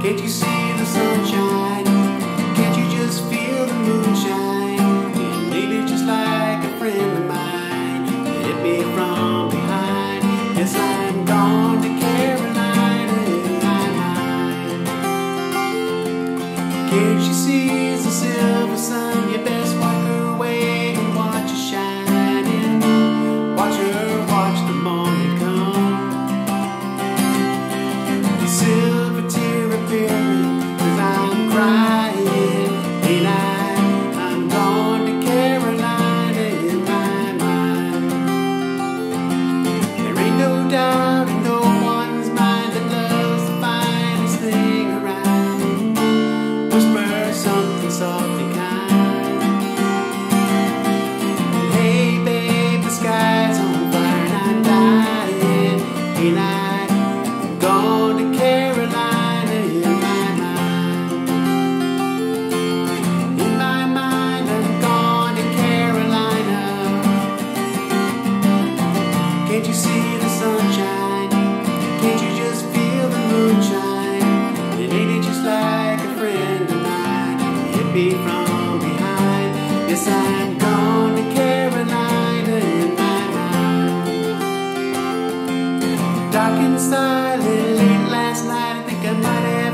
Can't you see the sunshine? Can't you just feel the moonshine? And maybe just like a friend of mine, hit me from behind. Yes, I'm gone to Carolina in my mind. Can't you see the silver sun? You best walk her way and watch her shining. Watch her watch the morning come. The silver tear appearing, 'cause I'm crying, and I'm gone to Carolina in my mind. There ain't no doubt in no one's mind that love's the finest thing around. Whisper something soft and kind. Hey babe, the sky's on fire and I'm dying, and I'm gone to Carolina in my mind. In my mind, I'm gone to Carolina. Can't you see the sunshine? Can't you just feel the moonshine? And ain't it just like a friend of mine? Hit me from behind. Yes, I'm gone to Carolina in my mind. Dark and silent, late last night, I think I might have